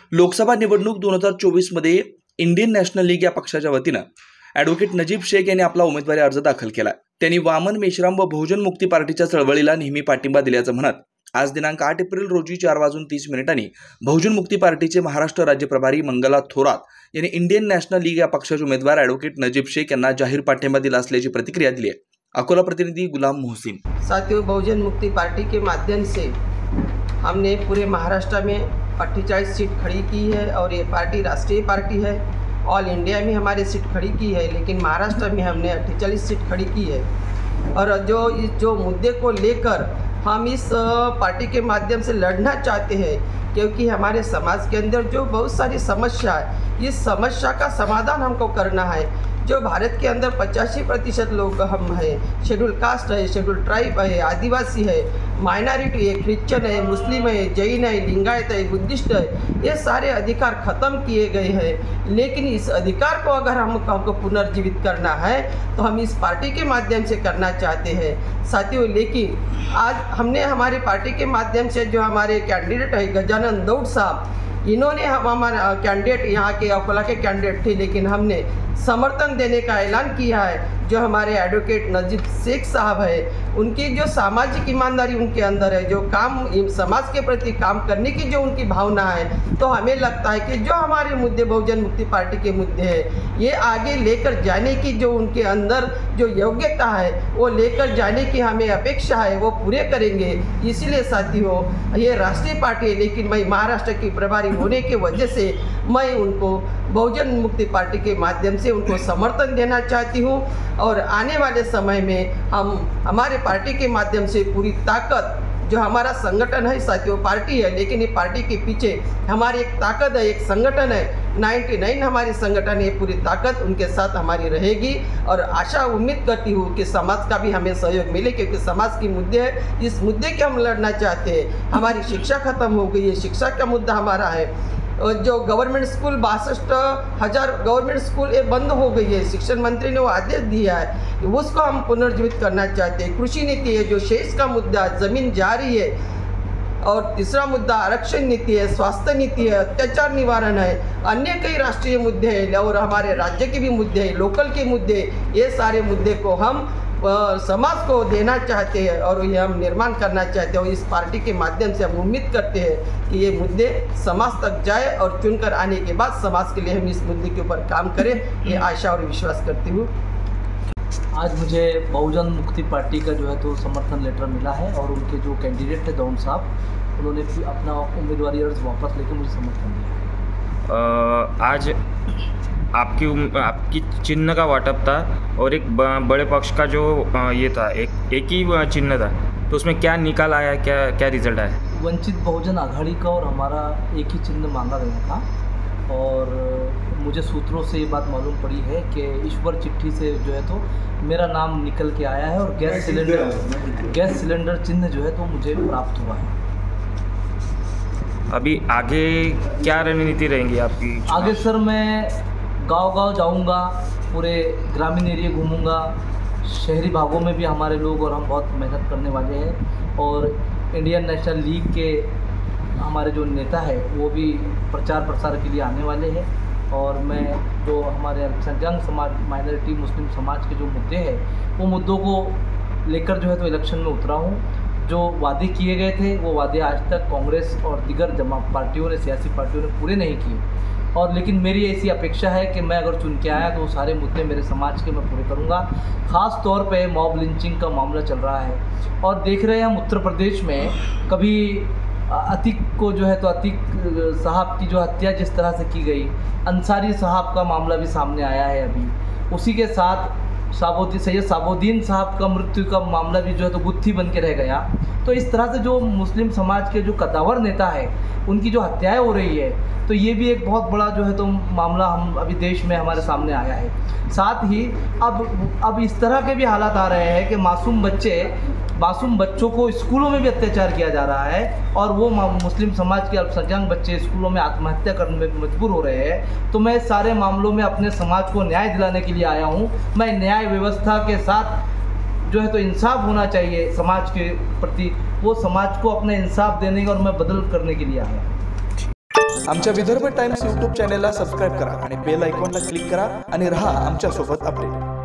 लोकसभा निवडणूक 2024 मध्ये Indian national league या पक्षाच्या वतीनं ॲडव्होकेट नजीब शेख यांनी आपला उमेदवारी अर्ज दाखल केला. त्यांनी वामन मेश्राम व बहुजन मुक्ती पार्टीच्या चळवळीला नेहमी पाठिंबा दिल्याचं म्हणत आज दिनांक 8 एप्रिल रोजी 4:30 बहुजन मुक्ती पार्टीचे महाराष्ट्र राज्य प्रभारी मंगला थोरात यांनी इंडियन नॅशनल लीग या पक्षाचे उमेदवार ॲडव्होकेट नजीब शेख यांना जाहीर पाठिंबा दिला असल्याची प्रतिक्रिया दिली आहे. अकोला प्रतिनिधि गुलाम मोहसिन. साथियों, बहुजन मुक्ति पार्टी के माध्यम से हमने पूरे महाराष्ट्र में 48 सीट खड़ी की है और ये पार्टी राष्ट्रीय पार्टी है. ऑल इंडिया में हमारी सीट खड़ी की है, लेकिन महाराष्ट्र में हमने 48 सीट खड़ी की है. और जो मुद्दे को लेकर हम इस पार्टी के माध्यम से लड़ना चाहते हैं, क्योंकि हमारे समाज के अंदर जो बहुत सारी समस्या है, इस समस्या का समाधान हमको करना है. जो भारत के अंदर 85% लोग हम हैं, शेड्यूल कास्ट है, शेड्यूल ट्राइब है, आदिवासी है, माइनॉरिटी है, क्रिश्चियन है, मुस्लिम है, जैन है, लिंगायत है, बुद्धिस्ट है, ये सारे अधिकार ख़त्म किए गए हैं. लेकिन इस अधिकार को अगर हमको पुनर्जीवित करना है तो हम इस पार्टी के माध्यम से करना चाहते हैं साथियों. लेकिन आज हमने हमारी पार्टी के माध्यम से जो हमारे कैंडिडेट है गजानन दौड़ साहब, इन्होंने हमारा कैंडिडेट यहाँ के अकोला के कैंडिडेट थे, लेकिन हमने समर्थन देने का ऐलान किया है. जो हमारे एडवोकेट नजीब शेख साहब है, उनकी जो सामाजिक ईमानदारी उनके अंदर है, जो काम समाज के प्रति काम करने की जो उनकी भावना है, तो हमें लगता है कि जो हमारे मुद्दे बहुजन मुक्ति पार्टी के मुद्दे हैं, ये आगे लेकर जाने की जो उनके अंदर जो योग्यता है वो लेकर जाने की हमें अपेक्षा है, वो पूरे करेंगे. इसीलिए साथियों, ये राष्ट्रीय पार्टी है, लेकिन मैं महाराष्ट्र की प्रभारी होने की वजह से मैं उनको बहुजन मुक्ति पार्टी के माध्यम से उनको समर्थन देना चाहती हूँ. और आने वाले समय में हम हमारे पार्टी के माध्यम से पूरी ताकत, जो हमारा संगठन है साथियों, पार्टी है, लेकिन ये पार्टी के पीछे हमारी एक ताकत है, एक संगठन है, 99 हमारी संगठन है, पूरी ताकत उनके साथ हमारी रहेगी. और आशा उम्मीद करती हूँ कि समाज का भी हमें सहयोग मिले, क्योंकि समाज की मुद्दे है, इस मुद्दे के हम लड़ना चाहते हैं. हमारी शिक्षा खत्म हो गई है, शिक्षा का मुद्दा हमारा है. जो गवर्नमेंट स्कूल 62,000 गवर्नमेंट स्कूल ये बंद हो गई है, शिक्षण मंत्री ने वो आदेश दिया है, उसको हम पुनर्जीवित करना चाहते हैं. कृषि नीति है, जो शेष का मुद्दा, ज़मीन जा रही है. और तीसरा मुद्दा आरक्षण नीति है, स्वास्थ्य नीति है, अत्याचार निवारण है, अन्य कई राष्ट्रीय मुद्दे हैं और हमारे राज्य के भी मुद्दे हैं, लोकल के मुद्दे. ये सारे मुद्दे को हम समाज को देना चाहते हैं और ये हम निर्माण करना चाहते हैं. और इस पार्टी के माध्यम से हम उम्मीद करते हैं कि ये मुद्दे समाज तक जाए और चुनकर आने के बाद समाज के लिए हम इस मुद्दे के ऊपर काम करें, ये आशा और विश्वास करती हूँ. आज मुझे बहुजन मुक्ति पार्टी का जो है तो समर्थन लेटर मिला है और उनके जो कैंडिडेट थे दौड़ साहब, उन्होंने अपना उम्मीदवारी अर्ज वापस लेकर मुझे समर्थन दिया. आज आपकी चिन्ह का वाटप था और एक बड़े पक्ष का जो ये था, एक ही चिन्ह था, तो उसमें क्या निकाल आया, क्या रिजल्ट आया? वंचित बहुजन आघाड़ी का और हमारा एक ही चिन्ह मांगा गया था. और मुझे सूत्रों से ये बात मालूम पड़ी है कि ईश्वर चिट्ठी से जो है तो मेरा नाम निकल के आया है और गैस सिलेंडर चिन्ह जो है तो मुझे प्राप्त हुआ है. अभी आगे क्या रणनीति रहेंगी आपकी? आगे सर मैं गांव-गांव जाऊंगा, पूरे ग्रामीण एरिया घूमूंगा, शहरी भागों में भी हमारे लोग और हम बहुत मेहनत करने वाले हैं. और इंडियन नेशनल लीग के हमारे जो नेता है वो भी प्रचार प्रसार के लिए आने वाले हैं. और मैं जो हमारे अल्पसंख्यक समाज, माइनॉरिटी, मुस्लिम समाज के जो मुद्दे हैं वो मुद्दों को लेकर जो है तो इलेक्शन में उतरा हूँ. जो वादे किए गए थे वो वादे आज तक कांग्रेस और दीगर पार्टियों ने, सियासी पार्टियों ने पूरे नहीं किए. और लेकिन मेरी ऐसी अपेक्षा है कि मैं अगर चुन के आया तो वो सारे मुद्दे मेरे समाज के मैं पूरे करूँगा. ख़ास तौर पे मॉब लिंचिंग का मामला चल रहा है और देख रहे हैं हम उत्तर प्रदेश में कभी अतीक को जो है तो अतीक साहब की जो हत्या जिस तरह से की गई, अंसारी साहब का मामला भी सामने आया है अभी. उसी के साथ सैयद साबुद्दीन साहब का मृत्यु का मामला भी जो है तो गुत्थी बन के रह गया. तो इस तरह से जो मुस्लिम समाज के जो कद्दावर नेता है उनकी जो हत्याएं हो रही है, तो ये भी एक बहुत बड़ा जो है तो मामला हम अभी देश में हमारे सामने आया है. साथ ही अब इस तरह के भी हालात आ रहे हैं कि मासूम बच्चों को स्कूलों में भी अत्याचार किया जा रहा है और वो मुस्लिम समाज के अल्पसंख्यक बच्चे स्कूलों में आत्महत्या करने में मजबूर हो रहे हैं. तो मैं सारे मामलों में अपने समाज को न्याय दिलाने के लिए आया हूँ. मैं न्याय व्यवस्था के साथ जो है तो इंसाफ होना चाहिए समाज के प्रति, वो समाज को अपना इंसाफ देने का और मैं बदल करने के लिए आया. आमच्या विदर्भ टाइम्स यूट्यूब चॅनेलला सबस्क्राईब करा आणि बेल आयकॉनला क्लिक करा आणि रहा आमच्यासोबत अपडेट.